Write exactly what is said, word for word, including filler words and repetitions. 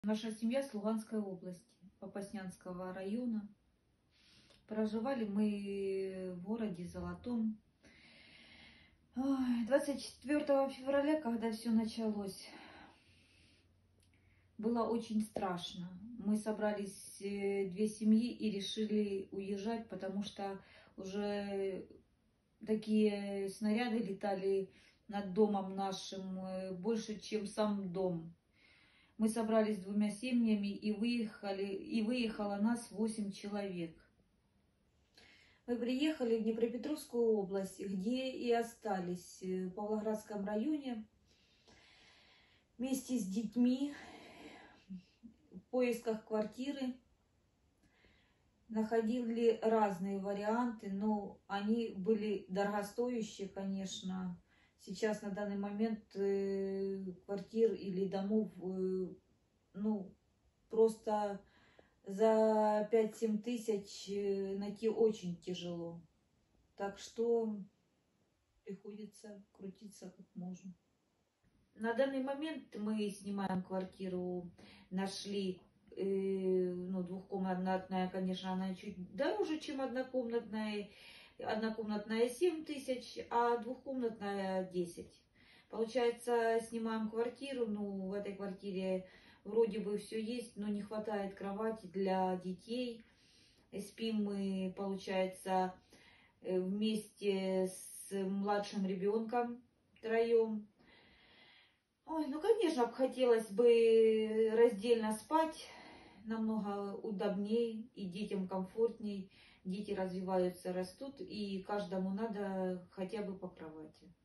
Наша семья с Луганской области, Попаснянского района. Проживали мы в городе Золотом. двадцать четвёртого февраля, когда все началось, было очень страшно. Мы собрались две семьи и решили уезжать, потому что уже такие снаряды летали над домом нашим больше, чем сам дом. Мы собрались с двумя семьями и выехали, и выехало нас восемь человек. Мы приехали в Днепропетровскую область, где и остались, в Павлоградском районе, вместе с детьми, в поисках квартиры. Находили разные варианты, но они были дорогостоящие, конечно. Сейчас на данный момент э, квартир или домов, э, ну, просто за пять-семь тысяч э, найти очень тяжело. Так что приходится крутиться как можно. На данный момент мы снимаем квартиру, нашли, э, ну, двухкомнатная, конечно, она чуть дороже, чем однокомнатная. Однокомнатная семь тысяч, а двухкомнатная десять. Получается, снимаем квартиру, ну, в этой квартире вроде бы все есть, но не хватает кровати для детей. Спим мы, получается, вместе с младшим ребенком втроем. Ой, ну, конечно, хотелось бы раздельно спать, намного удобнее и детям комфортней. Дети развиваются, растут, и каждому надо хотя бы по кровати.